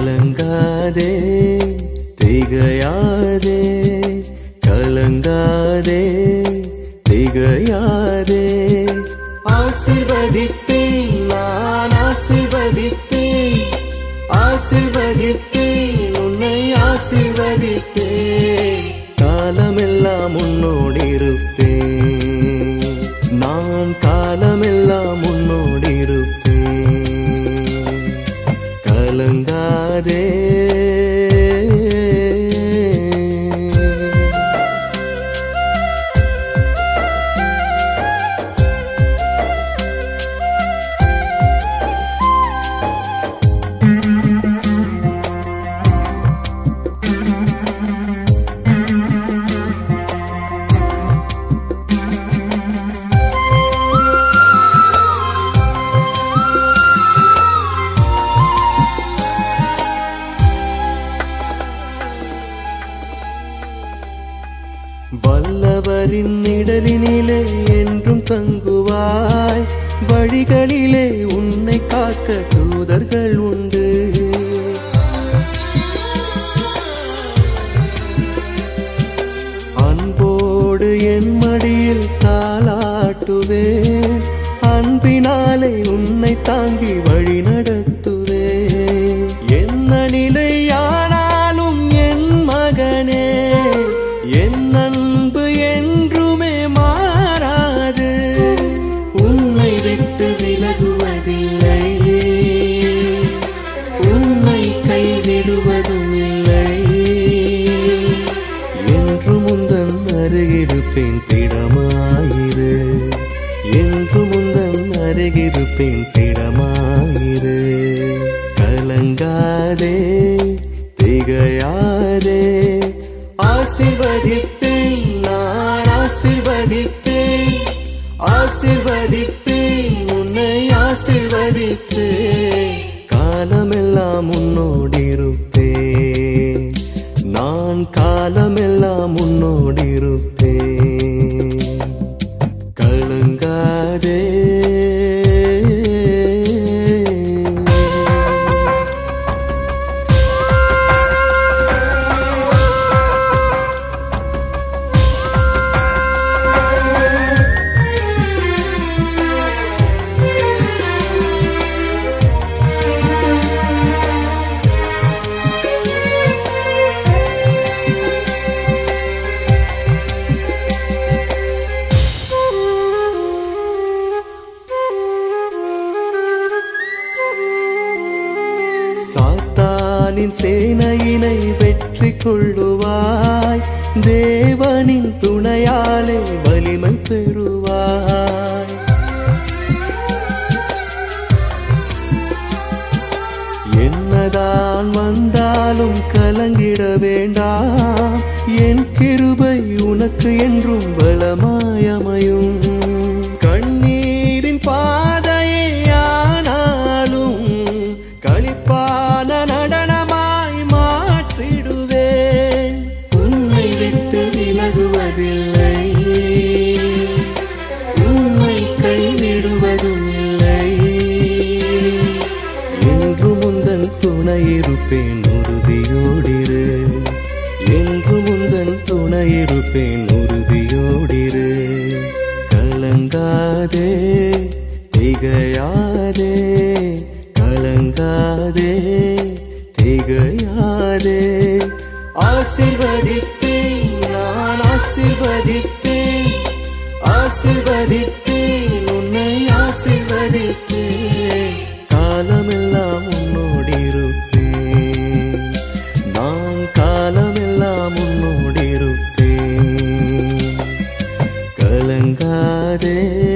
கலங்காதே திகையாதே, கலங்காதே திகையாதே. ஆசீர்வதிப்பேன் நான் ஆசீர்வதிப்பேன், ஆசீர்வதிப்பேன் உன்னை ஆசீர்வதிப்பேன். காலமெல்லாம் உன்னோடு இருப்பேன், நான் காலமெல்லாம் உன்னோடு இருப்பேன். கலங்காதே. வல்லவரின் நிழலினிலே என்றும் தங்குவாய், வழிகளிலே உன்னை காக்க தூதர்கள் உண்டு. அன்போடு என் மடியில் தாளாட்டுவேன், அன்பினாலே உன்னை தாங்கி வழி நடத்துவேன். என்ன நிலையானாலும் என் மகனே, என் அன்பு என்றுமே மாறாது, உன்னை விட்டு விலகுவதில்லை, உன்னை கைவிடுவதும் இல்லை. என்று முந்தன் அருகிருப்பேன் திடமாயிரு, என்று முந்தன் அருகிருப்பேன் திடமாயிரு. கலங்காதே திகையாதே, ஆசீர்வதிப்பேன் நான் ஆசீர்வதிப்பேன், ஆசீர்வதிப்பேன் உன்னை ஆசீர்வதிப்பேன். காலமெல்லாம் உன்னோடு இருப்பேன், நான் காலமெல்லாம் உன்னோடு இருப்பேன். கலங்காதே. சாத்தானின் சேனையினை வெற்றி கொள்ளுவாய், தேவனின் துணையாலே வலிமை பெறுவாய். என்னதான் வந்தாலும் கலங்கிட வேண்டாம், என் கிருபை உனக்கு என்றும் பலமாயமையும். கண்ணீரின் பாதையே ஆனாலும் களிப்பான நடனமாய் மாற்றிடுவேன். உன்னை விட்டு விலகுவதில்லை, உன்னை கைவிடுவதும் இல்லை. என்று முந்தன் துணையிருப்பேன் உறுதியோடிரு, என்று முந்தன் துணையிருப்பேன் உறுதியோடிரு. கலங்காதே திகையாதே, கலங்காதே திகையாதே. ஆசீர்வதிப்பேன் நான் ஆசீர்வதிப்பேன், ஆசீர்வதிப்பேன் உன்னை ஆசீர்வதிப்பேன். காலமெல்லாம் உன்னோடு இருப்பேன், நான் காலமெல்லாம் உன்னோடு இருப்பேன். கலங்காதே.